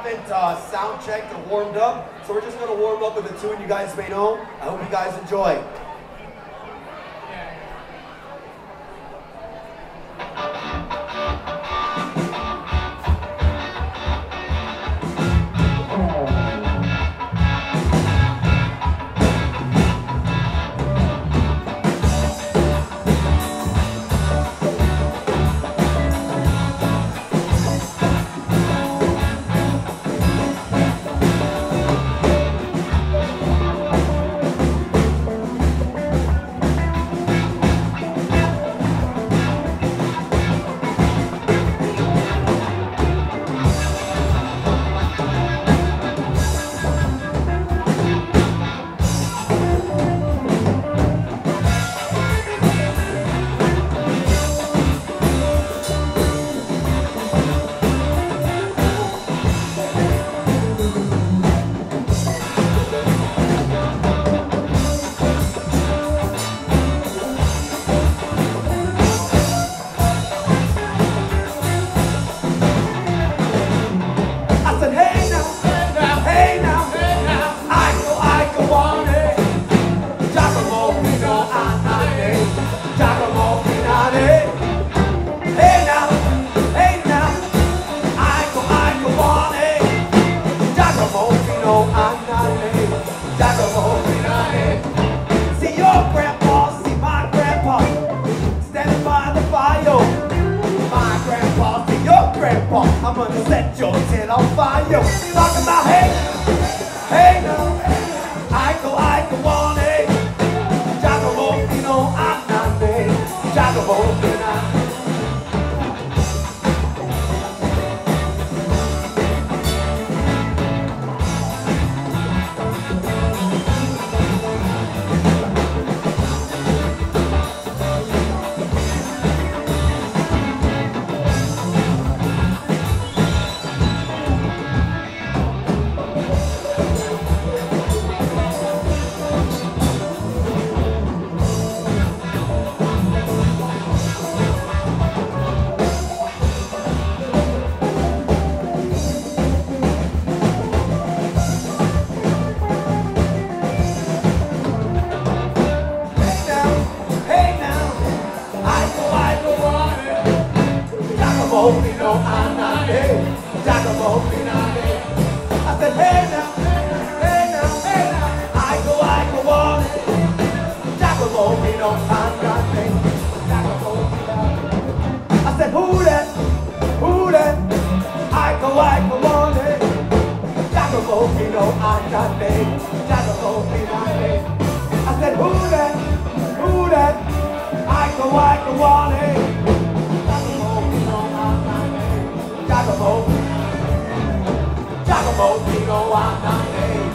haven't sound checked or warmed up, so we're just going to warm up with a tune you guys may know. I hope you guys enjoy. I'm gonna set your tent on fire. Talking about hey, hey now, Aiko Aiko want it. Jacobo, you know I'm not me. Jacobo, you know.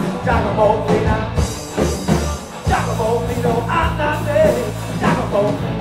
Jacobo,